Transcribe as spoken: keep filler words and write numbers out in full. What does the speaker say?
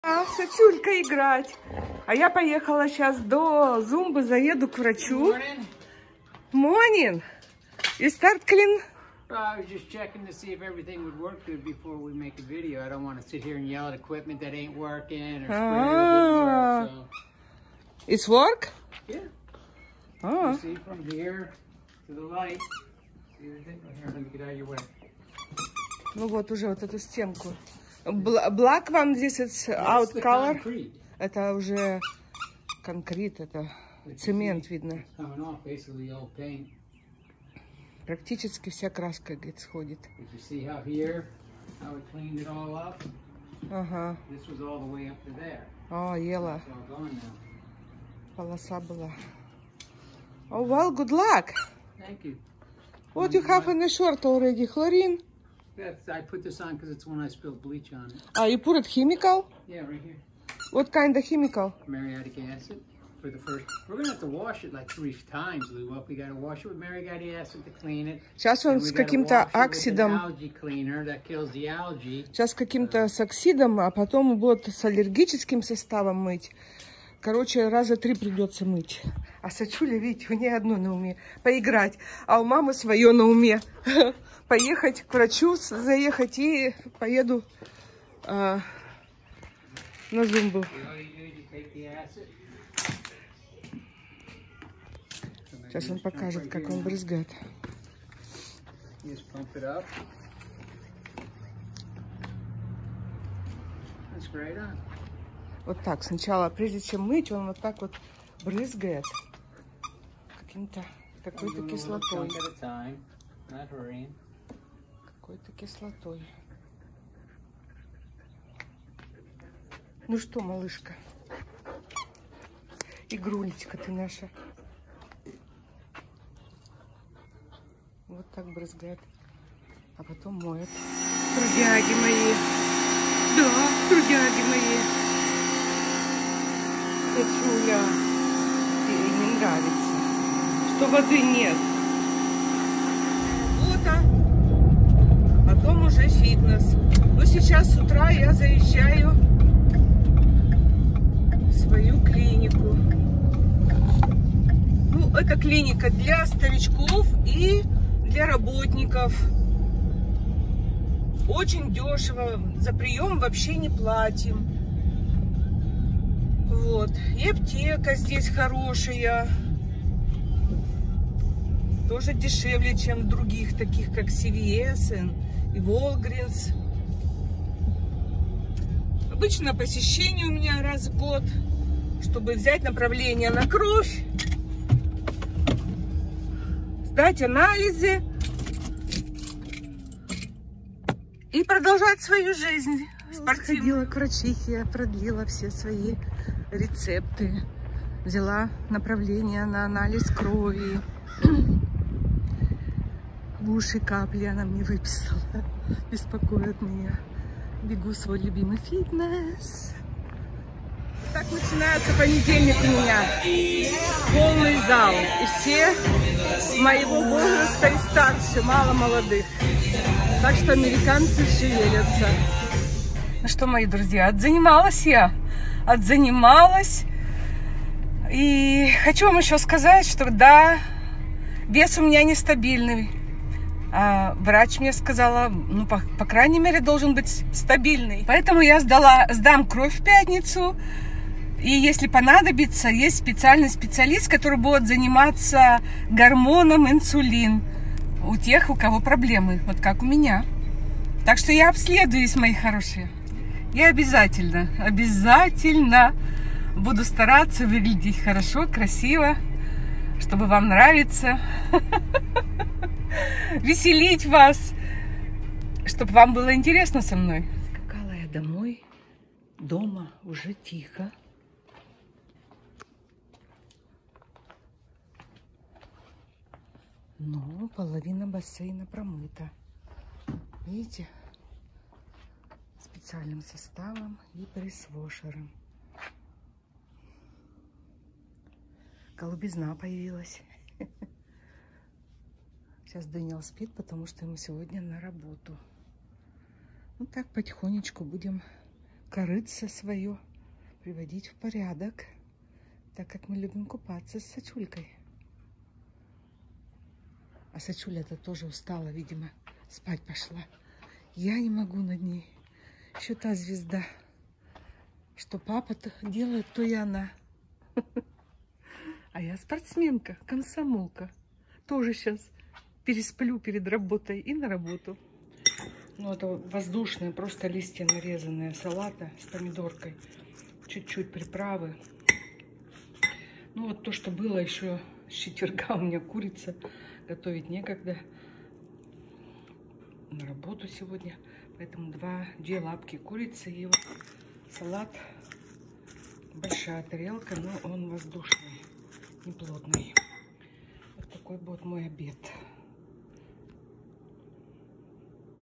А, Сачулька играть. А я поехала сейчас до Зумбы, заеду к врачу. Morning. You start clean? I was just checking to see if everything would work good before we make a video. I don't want to sit here and yell at equipment that ain't working or spray that didn't work. So. It's work? Yeah. Oh. You see from here to the light. See everything? Here, let me get out of your way. Ну вот уже вот эту стенку. Black one, this is out color. Это уже конкрет, это цемент видно. Практически вся краска, говорит, сходит. Ага. О, ела. Полоса была. Oh, well, good luck. Thank you. What you have in the short already? Chlorine? Yes, I put this on because it's when I spilled bleach on it. Ah, you put it chemical? Yeah, right here. What kind of chemical? Muriatic acid for the first. We're gonna have to wash it like three times, Lou. Up, we gotta wash it with muriatic acid to clean it. Сейчас он с каким-то оксидом. Algae cleaner that kills the algae. Сейчас каким-то с оксидом, а потом будет с аллергическим составом мыть. Короче, раза три придется мыть. А Сачуля, видите, у нее одно на уме. Поиграть. А у мамы свое на уме. Поехать к врачу, заехать и поеду а, на Зумбу. Сейчас он покажет, как он брызгает. Вот так. Сначала, прежде чем мыть, он вот так вот брызгает каким-то какой-то кислотой. Какой-то кислотой. Ну что, малышка? Игрулечка ты наша. Вот так брызгает. А потом моет. Трудяги мои. Да, трудяги мои. Сачуля. Ей не нравится, что воды нет. Потом уже фитнес. Но сейчас с утра я заезжаю в свою клинику. Ну, это клиника для старичков и для работников. Очень дешево. За прием вообще не платим. Вот. И аптека здесь хорошая. Тоже дешевле, чем других, таких как си ви эс и Walgreens. Обычно посещение у меня раз в год, чтобы взять направление на кровь, сдать анализы и продолжать свою жизнь спортивную. Сходила к врачихе, я продлила все свои рецепты, взяла направление на анализ крови. В уши капли она мне выписала. Беспокоит меня. Бегу в свой любимый фитнес. Так начинается понедельник у меня. Полный зал. И все моего возраста и старше, мало молодых. Так что американцы шевелятся. Ну что, мои друзья, отзанималась я. Отзанималась. И хочу вам еще сказать, что да, вес у меня нестабильный. А врач мне сказала, ну, по, по крайней мере, должен быть стабильный. Поэтому я сдала, сдам кровь в пятницу. И если понадобится, есть специальный специалист, который будет заниматься гормоном инсулин у тех, у кого проблемы, вот как у меня. Так что я обследуюсь, мои хорошие. Я обязательно, обязательно буду стараться выглядеть хорошо, красиво, чтобы вам нравиться. Веселить вас, чтобы вам было интересно со мной. Скакала я домой. Дома уже тихо. Но половина бассейна промыта. Видите? Специальным составом и пресс-вошером. Голубизна появилась. Сейчас Дэниел спит, потому что ему сегодня на работу. Ну так потихонечку будем корыце свое приводить в порядок, так как мы любим купаться с Сачулькой. А Сачуля-то тоже устала, видимо, спать пошла. Я не могу над ней. Еще та звезда. Что папа-то делает, то и она. А я спортсменка, комсомолка. Тоже сейчас пересплю перед работой и на работу. Ну, это воздушные, просто листья нарезанные салата с помидоркой. Чуть-чуть приправы. Ну, вот то, что было еще с четверга, у меня курица. Готовить некогда. На работу сегодня. Поэтому два, две лапки курицы и вот салат. Большая тарелка, но он воздушный, не плотный. Вот такой вот мой обед.